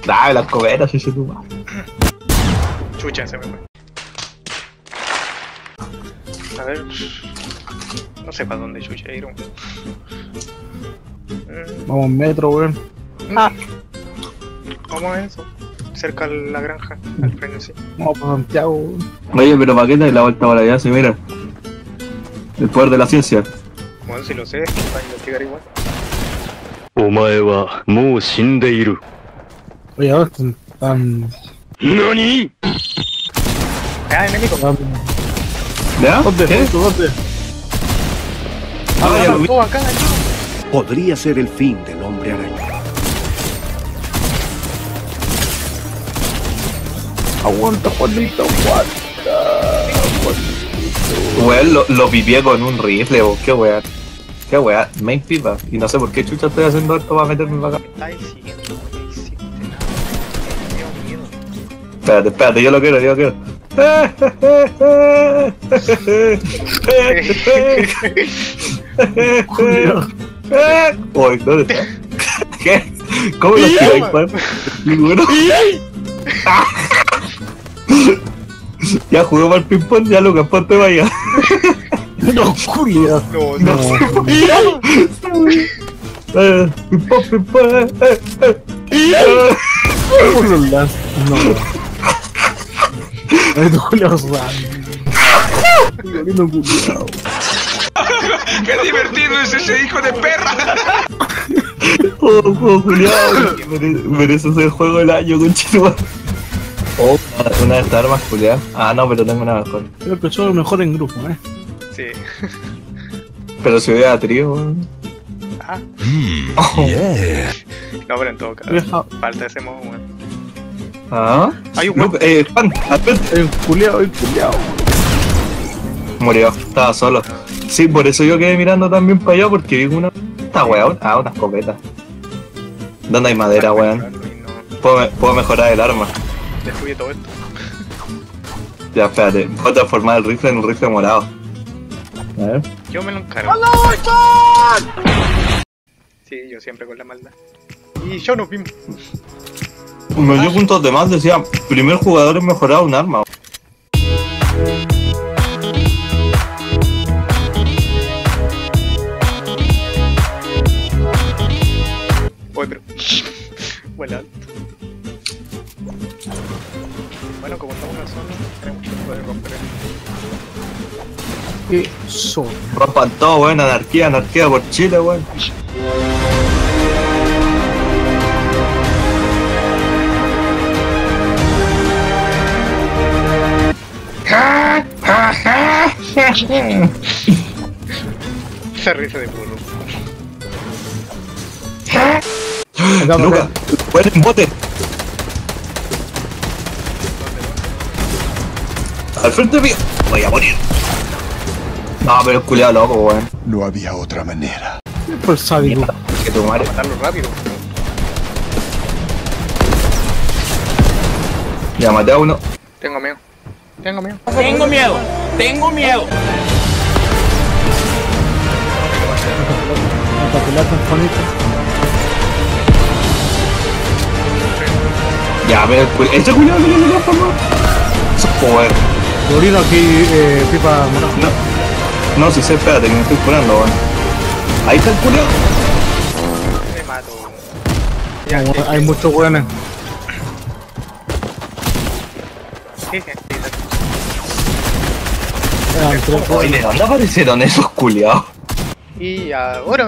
Dame las cometas, si se tu madre. Chucha, se me fue. A ver. No sé para dónde chucha ir. Vamos en metro, weón. Vamos a eso. Cerca de la granja, al frente, sí. Vamos para Santiago, weón. Oye, pero ¿para qué te das la vuelta para allá? Si mira. El poder de la ciencia. Bueno, si lo sé, para investigar igual. お前はもう死んでいる。 Oye, ahora están... ¿Nani? Ah, enemigo. ¿Ya? ¿Dónde? ¿Qué? ¿Dónde? Ah, ya lo vi. Oh, acá, aquí. Podría ser el fin del hombre araña. Aguanta, Juanito, aguanta. Weón, lo pipié con un rifle, vos. Qué weá. Qué weá. Main pipa. Y no sé por qué chucha estoy haciendo esto para meterme para acá. Está diciendo, no hiciste nada. Me dio miedo. Espérate, yo lo quiero, yo lo quiero. Uy, ¿dónde está? ¿Qué? ¿Cómo lo tiráis, weón? Ninguno. Ya jugué para el ping-pong, ya Lucas, ponte para allá. No, Julio. No. Ping-pong, ping-pong. ¿Cómo lo lanzas? No. Ay, tu Julio Julio culiao. ¡Qué divertido es ese hijo de perra! Oh, Julián, merece ser el juego del año, conchito. Oh, una de estas armas, Julián. Ah, no, pero tengo una mejor. Creo que soy el mejor en grupo, Sí. Pero si voy a trío, weón. Ah. Oh. No, pero en todo caso. Vieja. Falta ese modo, weón. Ah, Hay un Luke, Juan, atente. El culiao. Murió, estaba solo. Sí, por eso yo quedé mirando también para allá, porque vi una. Esta weón. Ah, una escopeta. ¿Dónde hay madera, weón? Puedo mejorar el arma. Destruye todo esto. Ya, espérate. Puedo transformar el rifle en un rifle morado. A ver. Yo me lo encargo. Sí, yo siempre con la maldad. Y yo no vimos. Me dio puntos de más, decía, primer jugador en mejorar un arma. Oye, pero... Bueno, bueno, como estamos en la zona, tenemos que poder romper Eso. Rompan todo, weón, anarquía por Chile, weón. esa risa de burro. Luca, weón, en bote. Al frente mío. Voy a morir. No, pero el culiado loco, weón. No había otra manera. Por sádico. Que tu madre. Matarlo rápido. Ya maté a uno. Tengo miedo. Tengo miedo. Tengo miedo, tengo miedo. Para pelear con Juanito. Ya, pero el culiado. Este culiado no lo por favor. Eso es poder. Dorino aquí, pipa morada. No, si sé, espérate, que me estoy curando, weón. Ahí está el culiado. Me mato. Hay muchos weones. Eran tres Oye, weones. ¿de dónde aparecieron esos culiados? Y ahora...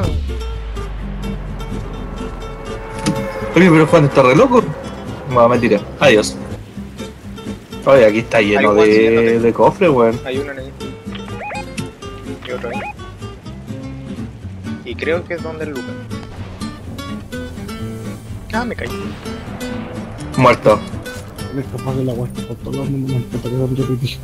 Oye, pero Juan está re loco. Bueno, mentira. Adiós. Oye, aquí está lleno Hay igual, de cofres, weón. Hay uno ahí. Y otro ahí. Y creo que es donde el Luca. Ah, me caí. Muerto. Es capaz de la vuelta por todos los mundos. Me que dan repetido.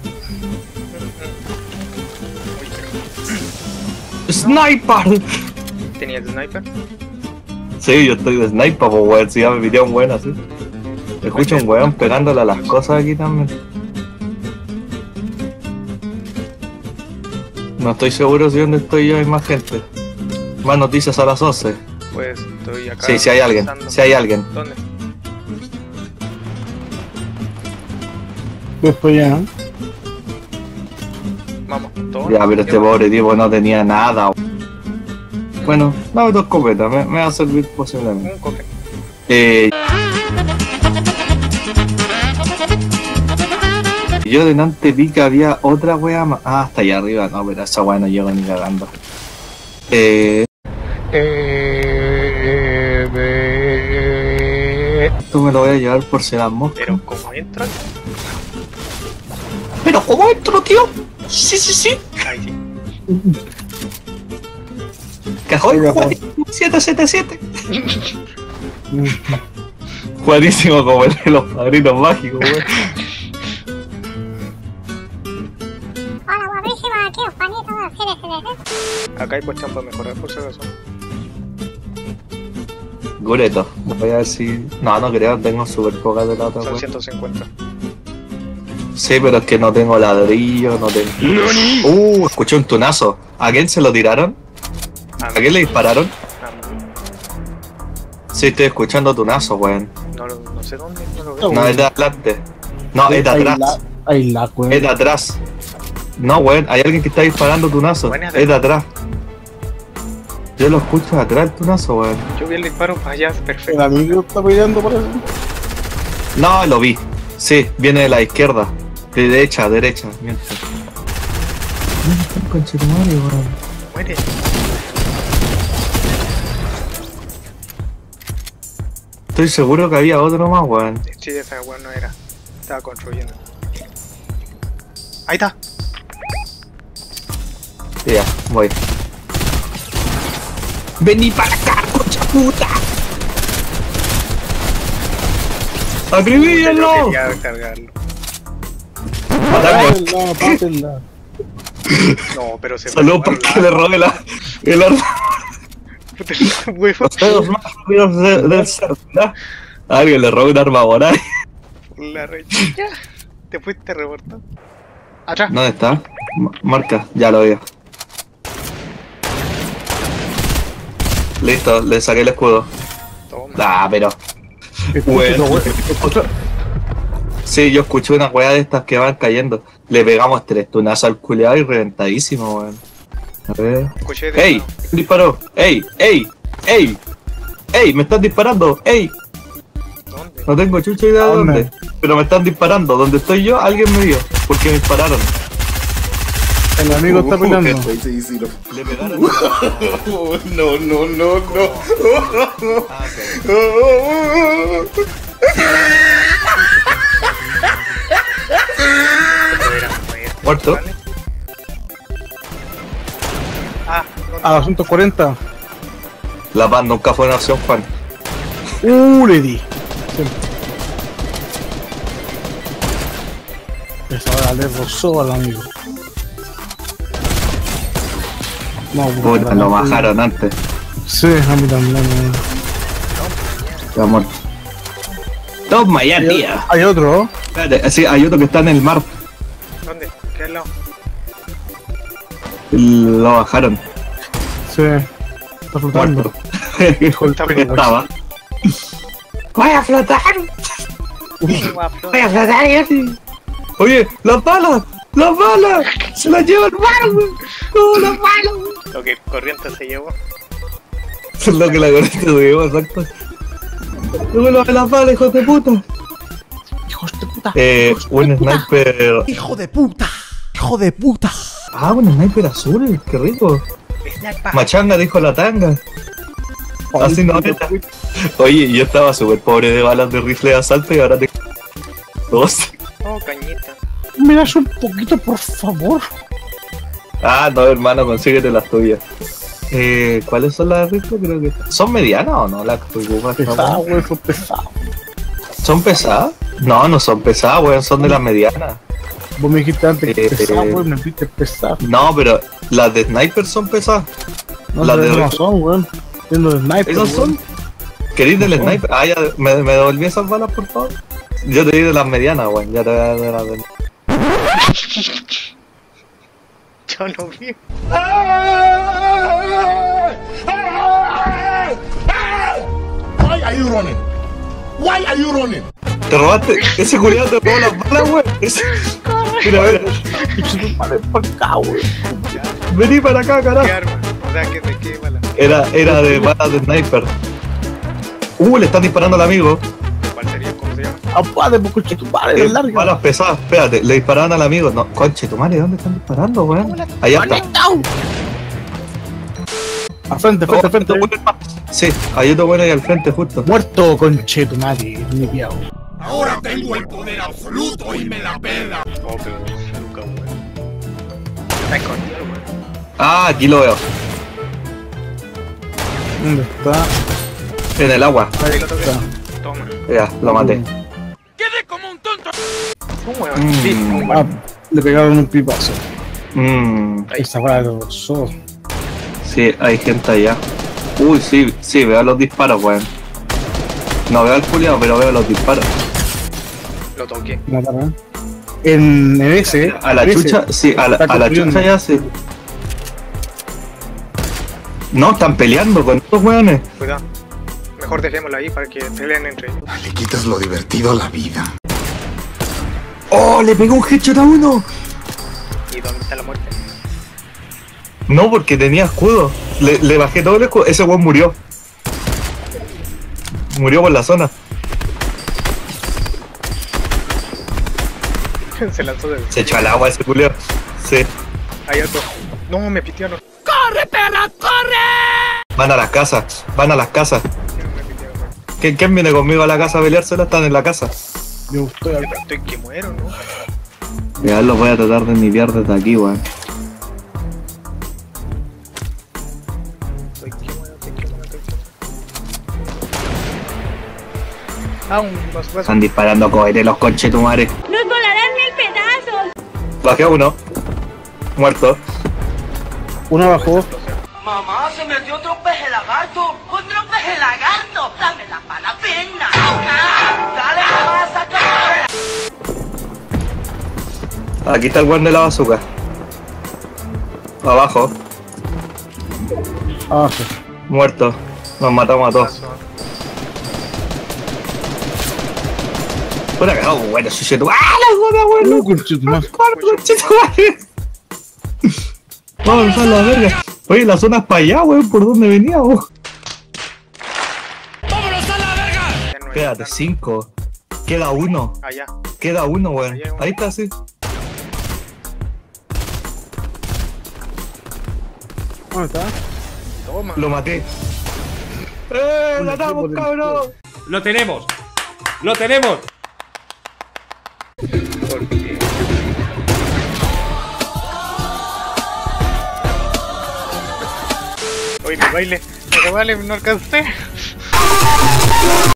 ¡Sniper! ¿Tenía el sniper? Sí, yo estoy de sniper, pues, weón. Si ya me pidió un weón así. Escucho un weón pegándole a las cosas aquí también. No estoy seguro si donde estoy yo hay más gente. Más noticias a las 11. Pues estoy acá. Sí, si hay alguien. pensando. Si hay alguien. ¿Dónde? Después ya, ¿no? Vamos, todos. Ya, pero este pobre tipo no tenía nada. Bueno, dame tu escopeta, me va a servir posiblemente. Un coque. Yo delante vi que había otra wea más. Ah, hasta allá arriba, no, pero esa wea no llego ni cagando. Esto me lo voy a llevar por si las moscas. Pero, ¿cómo entran? ¿Pero cómo entro, tío? Sí, sí, sí. Ahí sí. Cajón, 777. Juanísimo como el de los padrinos mágicos, weón. Hola, guapísima, aquí Juanito, Acá hay cuestión para mejorar, por si acaso. Gureto, voy a ver si. No, no creo, tengo super pocas de la otra, Son weón. 150. Sí, pero es que no tengo ladrillo, no tengo. Escuché un tunazo. ¿A quién se lo tiraron? ¿A quién le dispararon? Sí, estoy escuchando tunazo, weón. No sé dónde, no lo veo. No, es de adelante. No, es de atrás. Hay la, weón. Es de atrás. No, weón, hay alguien que está disparando tunazo. Bueno, Es de atrás. Yo lo escucho de atrás el tunazo, weón. Yo vi el disparo para allá, El perfecto. amigo está peleando por eso. No, lo vi. Sí, viene de la izquierda. De derecha, derecha. Miento. ¿Dónde está el conchetumario, weón? Muere. Estoy seguro que había otro más, weón. Sí, esa weón no era. Estaba construyendo. Ahí está. Ya, voy. Vení para acá, concha puta. ¡Acribíllo! Yo quería cargarlo. Matame. Pátenla. No, pero se Salud fue porque le robé el arma. Puta, huevo. Los dedos más rápidos del cerdo, ¿verdad? A alguien le robó un arma moral. La rechilla. Te fuiste reportado. Atrás. ¿Dónde está? Marca, ya lo veo. Listo, le saqué el escudo. Toma. Ah, pero. Bueno. Sí, yo escuché una weá de estas que van cayendo. Le pegamos 3 tunazos al culeado y reventadísimo, weón. A ver. Escuché de ¡Ey! nuevo. ¡Disparó! ¡Ey! ¡Ey! ¡Ey! ¡Ey! ¡Me están disparando! ¡Ey! ¿Dónde? No tengo chucha idea de ¿Dónde? dónde. Pero me están disparando. Donde estoy yo, alguien me vio. Porque me dispararon. El amigo está peleando. Le pegaron. No, no, no, no. Ah, ok. ¿Muerto? ¿Vale? Ah, ¿dónde? A 240. La paz nunca fue una opción, Juan. Le di. Esa le rozó al amigo. No, Puta, lo bajaron antes. Sí, a mí también. Ya muerto. Toma ya, tía. Hay otro, ¿no? Espérate, sí, hay otro que está en el mar. ¿Dónde? ¿Qué al lado? Lo bajaron. Sí. Está flotando. Muerto. Hijo del Porque perro. estaba. ¡Voy a flotar! ¡Voy a flotar! Yeti! Oye, ¡las balas! ¡Las balas! ¡Se las lleva el mar, güey! ¡No, las balas, güey! Lo que corriente se llevó. Eso es lo que la corriente se llevó, exacto. ¡Devuélvame las balas, hijos de puta! Hijos de puta. Un sniper. Hijo de puta. Hijo de puta. Ah, un sniper azul, qué rico. Machanga dijo la tanga. Así no era. Oye, yo estaba súper pobre de balas de rifle de asalto y ahora tengo 2. Oh, cañita. ¿Me das un poquito, por favor? Ah, no, hermano, consíguete las tuyas. ¿Cuáles son las de rifle? Creo que. ¿Son medianas o no las que ocupas? Pesado, güey, son pesados. ¿Son pesadas? No, no son pesadas, weón, son de las medianas. Vos me dijiste antes que Eh, pesado, güey, me dijiste pesado. No, pero las de sniper son pesadas. No, las de no rifle. son, güey. Tienen los snipers. ¿Esas son? ¿Querís del No. sniper? Ah, ya, ¿me devolví esas balas, por favor? Yo te di de las medianas, weón, ya te voy a dar de las de... Yo no vi. Why are you running? Why are you running? Te robaste. Ese culiado te robó las balas, weón. Mira, mira. Vení para acá, ¿Qué carajo. arma? O sea, ¿de qué bala? Era de balas de sniper. Le están disparando al amigo. ¿Cuál sería? ¿Cómo se llama? Apade, pues coche tu madre, larga. Balas pesadas, espérate, le disparaban al amigo. No, conche, tu madre, ¿dónde están disparando, weón? Allá está. A frente, frente, frente. Sí, hay otro bueno ahí al frente, justo. Muerto, conche tu madre, ni piado. Ahora tengo el poder absoluto y me la pela. Oh, pero nunca, weón. Está escondido, weón. Ah, aquí lo veo. ¿Dónde está? En el agua. Ahí lo toqué. Toma. Ya, lo maté. ¡Quedé como un tonto! Un weón. Sí, un Ah, weón. le pegaron un pipazo. Mmm. Esa weá de los ojos. Sí, hay gente allá. Uy, sí, veo los disparos, weón. No veo al culiao, pero veo los disparos. Lo toqué. Mataron. En ese. A la ese, chucha, sí, a la construyendo. chucha ya sí. No, están peleando con estos weones. Cuidado. Mejor dejémoslo ahí para que peleen entre ellos. Le quitas lo divertido a la vida. ¡Oh, le pegó un headshot a uno! ¿Y dónde está la muerte? No, porque tenía escudo. Le bajé todo el escudo. Ese weón murió. Murió por la zona. Se lanzó de... Se echó al agua ese culiao. Sí. Hay otro. No, me pitearon. Van a las casas. Van a las casas. Me pitearon, weón. ¿Quién viene conmigo a la casa a peleársela? Están en la casa. Yo estoy acá. Estoy que muero, ¿no? Ya los voy a tratar de nivear desde aquí, weón. Estoy que muero, estoy que muero, estoy que muero. Ah, un vaso. Están disparando cohetes los conchetumares. ¡Nos volarán mil pedazos! Bajé a uno. Muerto. Uno abajo. Mamá, se metió otro peje lagarto. ¡Otro peje lagarto! ¡Dame la pala pena! ¡Dale, mamá, saca! Aquí está el weón de la bazooka. Abajo. Abajo. Muerto. Nos matamos a todos. Una cagada, bueno, chuchetu. ¡Ah, la joda, weón! Conche tu madre. ¡Conchetumare! Vamos a usar la verga. Oye, la zona es para allá, weón. ¿Por dónde veníamos? ¡Vámonos a la verga! Espérate, 5. Queda uno. Allá. Queda uno, weón. Ahí está, sí. ¿Dónde está? Toma. Lo maté. ¡Ganamos, cabrón! ¡Lo tenemos! ¡Lo tenemos! Porque... Oye, mi baile. Me vale, no alcancé.